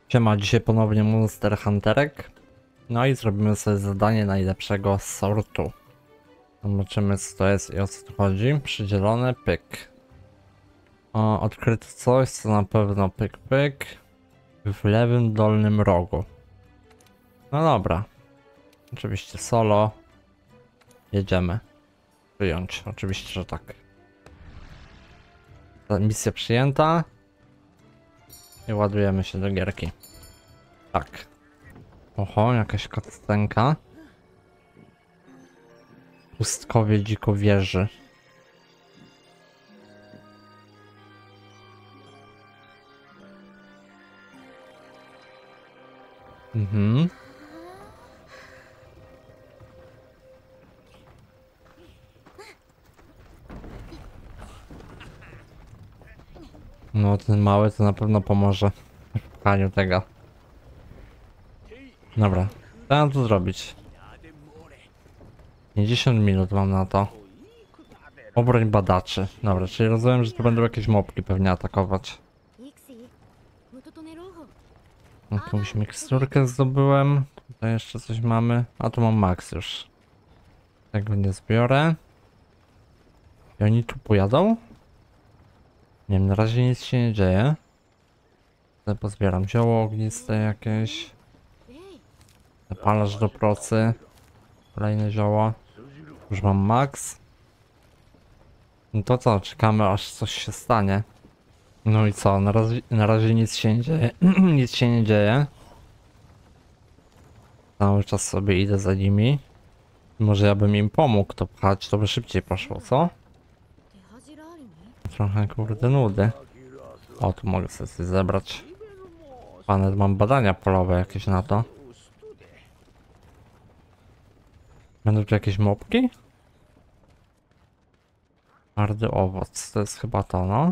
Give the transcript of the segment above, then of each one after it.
Siema, dzisiaj ponownie Monster Hunterek. No i zrobimy sobie zadanie najlepszego sortu. Zobaczymy co to jest i o co tu chodzi. Przydzielone, pyk. Odkryto coś, co na pewno pyk pyk. W lewym dolnym rogu. No dobra. Oczywiście solo. Jedziemy. Wyjąć, oczywiście, że tak. Misja przyjęta. I ładujemy się do gierki. Tak. Oho, jakaś kotstenka. Pustkowie dzikowieży. Mhm. No ten mały to na pewno pomoże w pchaniu tego. Dobra, co mam tu zrobić? 50 minut mam na to. Obroń badaczy. Dobra, czyli rozumiem, że tu będą jakieś mopki pewnie atakować. Jakąś miksturkę zdobyłem. Tutaj jeszcze coś mamy. A tu mam max już. Tego nie zbiorę. I oni tu pojadą? Nie wiem, na razie nic się nie dzieje. Tutaj pozbieram zioło ogniste jakieś. Zapalacz do procy. Kolejne zioło. Już mam max. No to co, czekamy aż coś się stanie. No i co, na razie nic się nie dzieje. Nic się nie dzieje. Cały czas sobie idę za nimi. Może ja bym im pomógł to pchać, to by szybciej poszło, co? Trochę kurde nudy. O, tu mogę sobie coś zebrać. Panet, mam badania polowe jakieś na to. Będą tu jakieś mopki? Twardy owoc, to jest chyba to, no.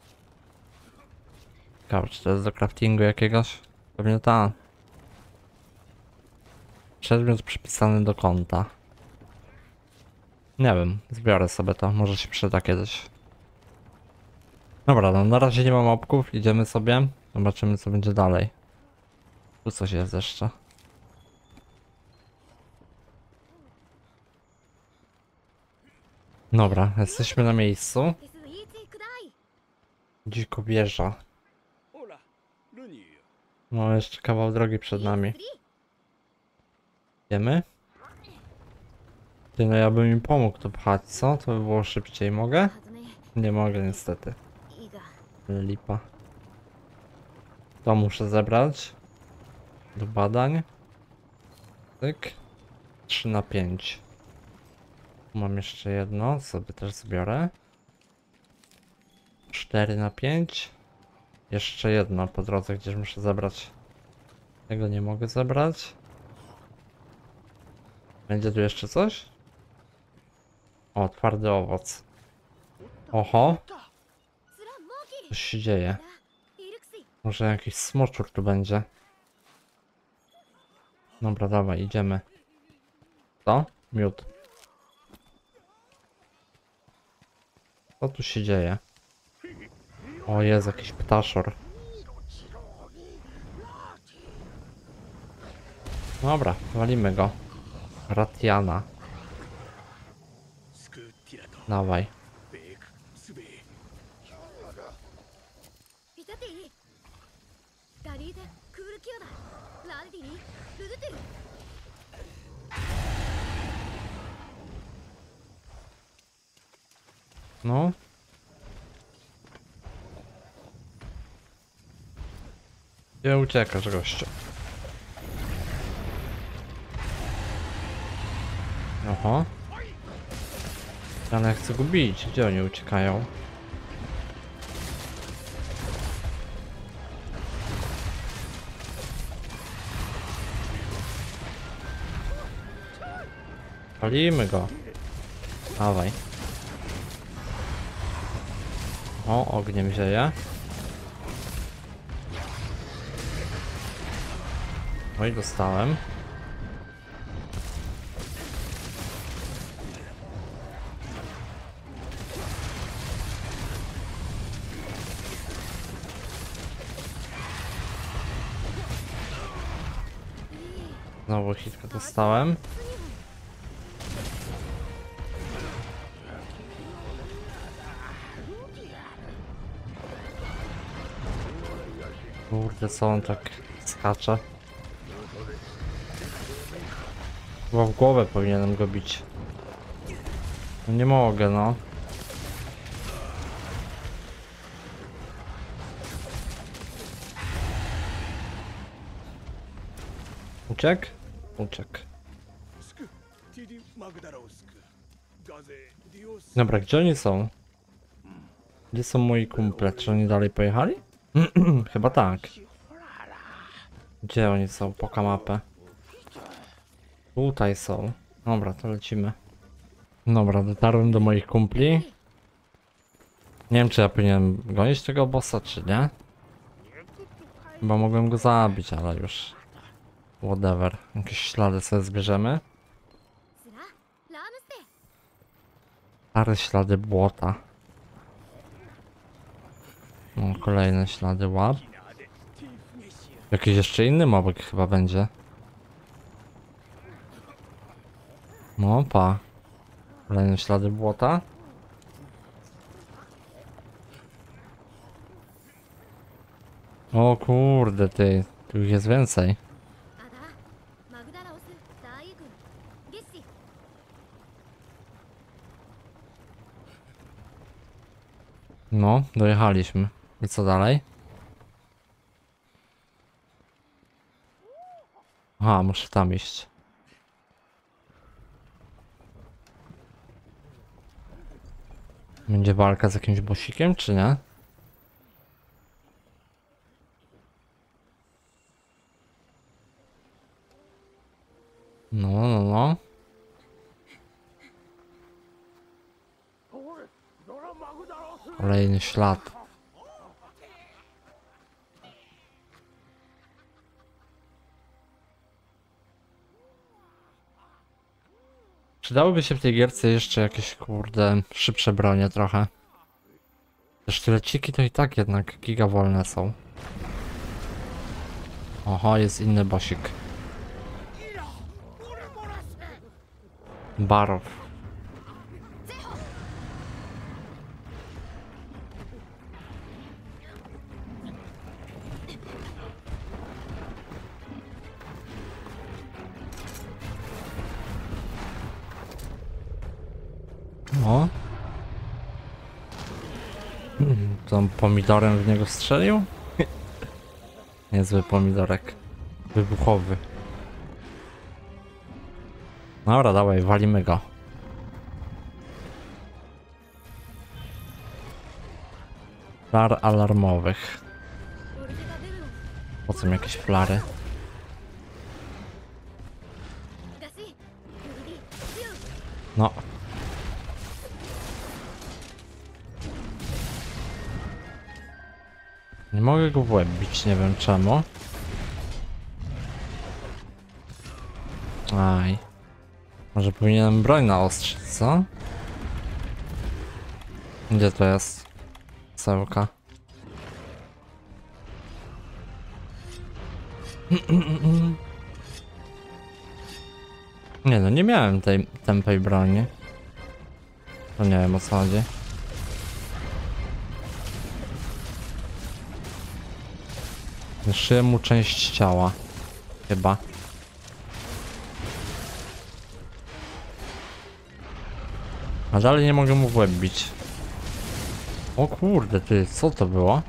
Ciekawe, czy to jest do craftingu jakiegoś? Pewnie ta. Przedmiot przypisany do konta. Nie wiem, zbiorę sobie to, może się przyda kiedyś. Dobra, no na razie nie mam mopków, idziemy sobie. Zobaczymy co będzie dalej. Tu coś jest jeszcze. Dobra, jesteśmy na miejscu. Dzikowieża. No jeszcze kawał drogi przed nami. Idziemy? Ty, no ja bym im pomógł to pchać, co? To by było szybciej, mogę? Nie mogę niestety. Lipa. To muszę zebrać. Do badań. Tyk. 3 na 5. Mam jeszcze jedno, sobie też zbiorę. 4 na 5. Jeszcze jedno po drodze gdzieś muszę zebrać. Tego nie mogę zebrać. Będzie tu jeszcze coś? O, twardy owoc. Oho. Coś się dzieje. Może jakiś smoczur tu będzie. Dobra, dawaj, idziemy. Co? Miód. Co tu się dzieje? O, jest jakiś ptaszor. Dobra, walimy go. Ratiana. Dawaj. No. Nie uciekasz, gościu. Oho. Ale ja chcę go bić. Gdzie oni uciekają? Palimy go. Dawaj. O, ogniem zieje. Oj, dostałem. Znowu hitka dostałem. Kurde, co on tak skacze? Chyba w głowę powinienem go bić. No nie mogę, no. Uciekł? Uciekł. Dobra, gdzie oni są? Gdzie są moi kumple? Czy oni dalej pojechali? Chyba tak. Gdzie oni są? Poka mapę. Tutaj są. Dobra, to lecimy. Dobra, dotarłem do moich kumpli. Nie wiem, czy ja powinienem gonić tego bossa, czy nie. Chyba mogłem go zabić, ale już. Whatever. Jakieś ślady sobie zbierzemy. Stare ślady błota. No, kolejne ślady łap. Jakiś jeszcze inny mobek chyba będzie. No, pa. Kolejne ślady błota. O kurde, ty. Tu ich jest więcej. No, dojechaliśmy. I co dalej? Aha, muszę tam iść. Będzie walka z jakimś bossikiem, czy nie? No, no, no. Kolejny ślad. Przydałyby się w tej gierce jeszcze jakieś, kurde, szybsze bronie trochę. Te sztyleciki to i tak jednak giga wolne są. Oho, jest inny bossik. Barow. O. Tą pomidorem w niego strzelił? Niezły pomidorek. Wybuchowy. Dobra, dawaj, walimy go. Flar alarmowych. Po co mi jakieś flary? No. Nie mogę go w łeb bić, nie wiem czemu. Aj. Może powinienem broń naostrzyć, co? Gdzie to jest? Cełka. Nie no, nie miałem tej tępej broni. To nie wiem o co chodzi. Zeszyję mu część ciała. Chyba. A dalej nie mogę mu w łeb bić. O kurde, ty, co to było?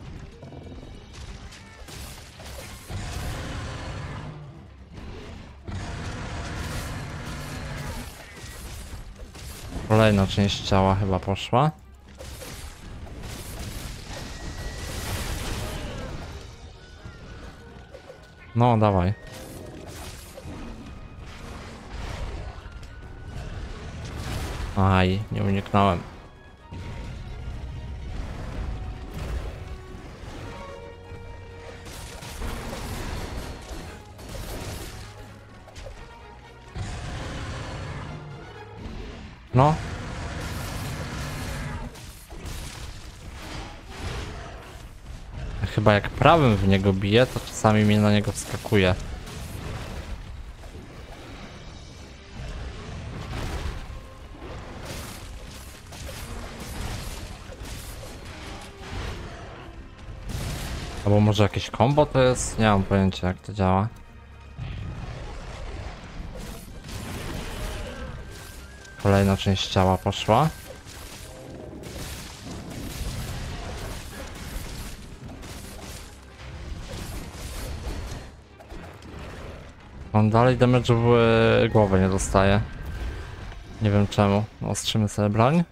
Kolejna część ciała chyba poszła. No, dawaj. Aj, nie uniknąłem. No. Chyba jak prawym w niego bije, to czasami mi na niego wskakuje. Albo może jakieś combo to jest? Nie mam pojęcia jak to działa. Kolejna część ciała poszła. On dalej damage'u w głowę nie dostaje. Nie wiem czemu. Ostrzymy sobie broń.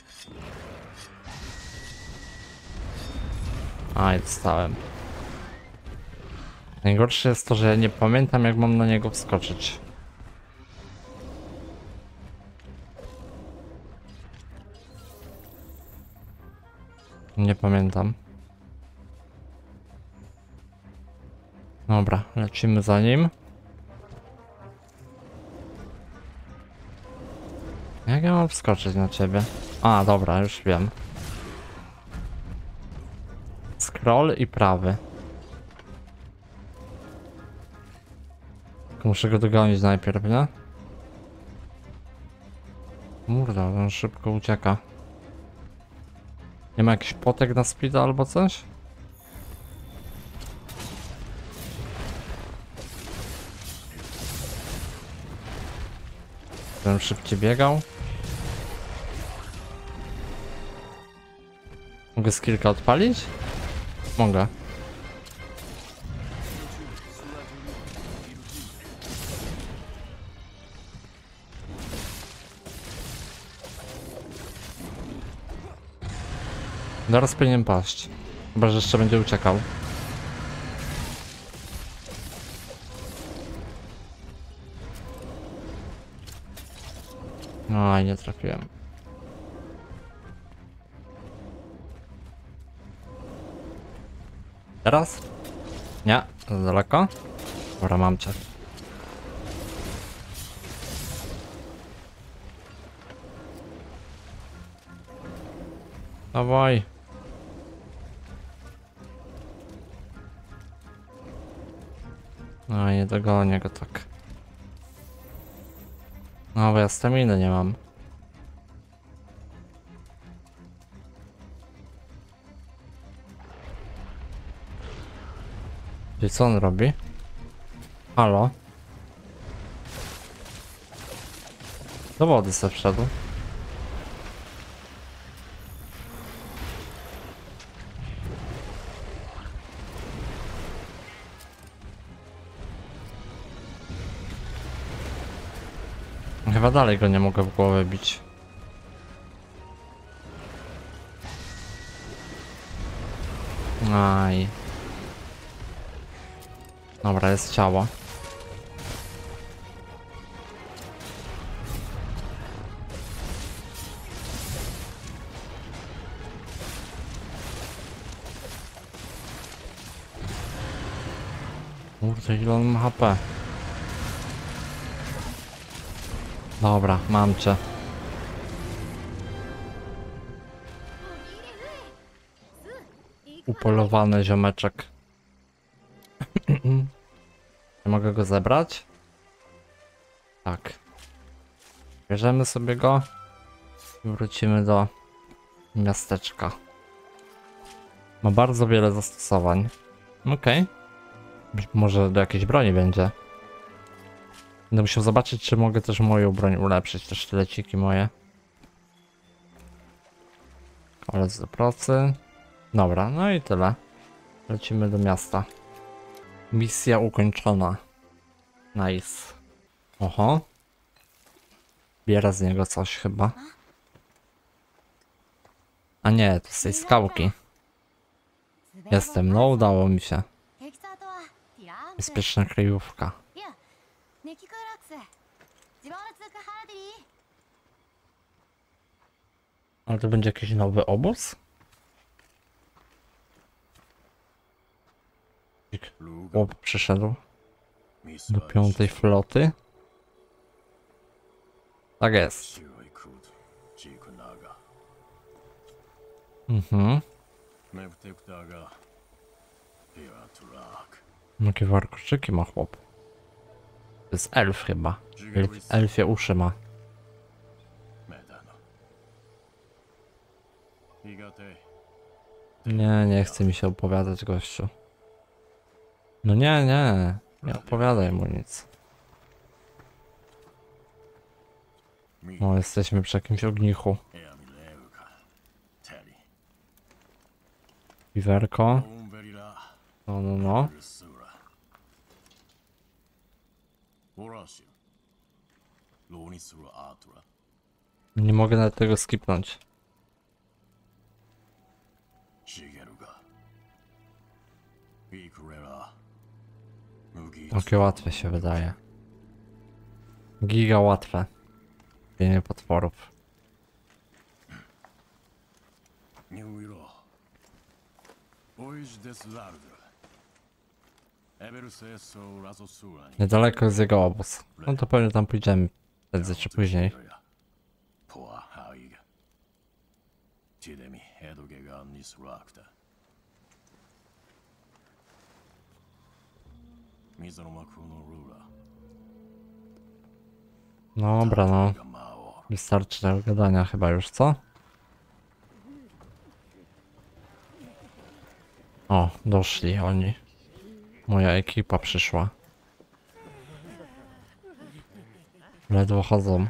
Aj, dostałem. Najgorsze jest to, że ja nie pamiętam jak mam na niego wskoczyć. Nie pamiętam. Dobra, lecimy za nim. Jak ja mam wskoczyć na ciebie? A, dobra, już wiem. Scroll i prawy. Tylko muszę go dogonić najpierw, nie? Kurde, on szybko ucieka. Nie ma jakiś potek na speeda albo coś? Żebym szybciej biegał. Mogę skillka odpalić? Mogę. Zaraz powinien paść. Chyba, że jeszcze będzie uciekał. No i nie trafiłem. Teraz? Nie, za daleko. Dobra, mam cię. Dawaj. No i nie dogonię go tak. No bo ja staminy nie mam. I co on robi? Halo? Do wody se wszedł. Chyba dalej go nie mogę w głowę bić. Aj. Dobra, jest ciało. Kurde, ile on ma HP. Dobra, mam cię. Upolowany ziomeczek. Nie mogę go zebrać? Tak. Bierzemy sobie go i wrócimy do miasteczka. Ma bardzo wiele zastosowań. Okej. Może do jakiejś broni będzie. Będę musiał zobaczyć, czy mogę też moją broń ulepszyć, te sztyleciki moje. Kolec do pracy. Dobra, no i tyle. Lecimy do miasta. Misja ukończona. Nice. Oho. Biera z niego coś chyba. A nie, to z tej skałki. Jestem, no udało mi się. Bezpieczna kryjówka. Ale to będzie jakiś nowy obóz? Chłop przyszedł do 5. floty. Tak jest. Mhm. Jakie warkoczyki ma chłop. To jest elf chyba. Elfie uszy ma. Nie, nie chce mi się opowiadać, gościu. No nie, nie. Nie opowiadaj mu nic. No, jesteśmy przy jakimś ognichu. Piwerko. No, no, no. Nie mogę nawet tego skipnąć. Takie łatwe się wydaje. Giga łatwe. Bienie potworów. Niedaleko jest jego obóz. No to pewnie tam pójdziemy prędzej czy później. Dobra, no. Wystarczy tego gadania chyba już, co? O, doszli oni. Moja ekipa przyszła. Ledwo chodzą.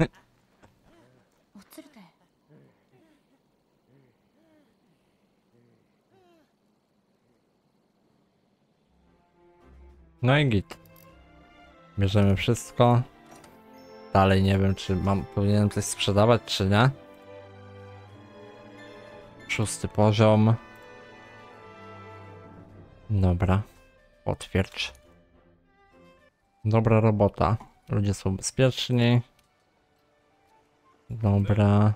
No i git. Bierzemy wszystko. Dalej nie wiem, czy powinienem coś sprzedawać, czy nie. 6. poziom. Dobra. Potwierdź. Dobra robota. Ludzie są bezpieczni. Dobra.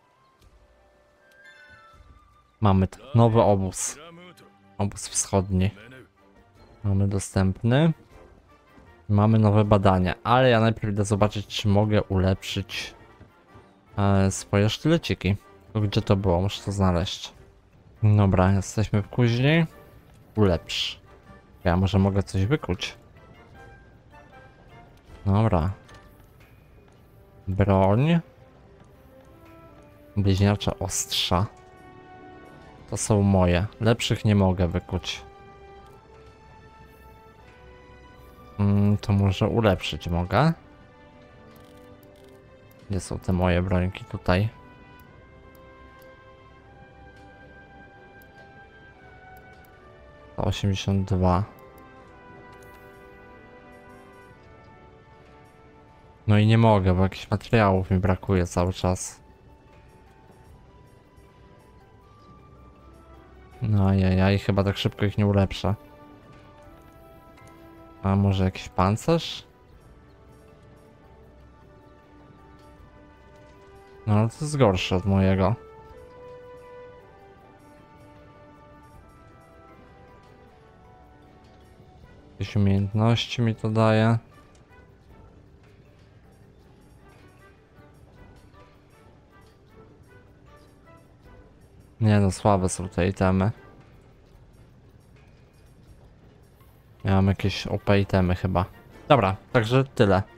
Mamy nowy obóz. Obóz wschodni. Mamy dostępny. Mamy nowe badania, ale ja najpierw idę zobaczyć, czy mogę ulepszyć swoje sztyleciki. Gdzie to było? Muszę to znaleźć. Dobra, jesteśmy w kuźni. Ulepsz. Ja może mogę coś wykuć. Dobra. Broń. Bliźniacze ostrza. To są moje. Lepszych nie mogę wykuć. To może ulepszyć mogę. Gdzie są te moje brońki? Tutaj. To 82. No i nie mogę, bo jakichś materiałów mi brakuje cały czas. No i chyba tak szybko ich nie ulepszę. A może jakiś pancerz? No ale to jest gorsze od mojego. Jakieś umiejętności mi to daje. Nie no, słabe są te itemy. Miałem jakieś OP itemy chyba. Dobra, także tyle.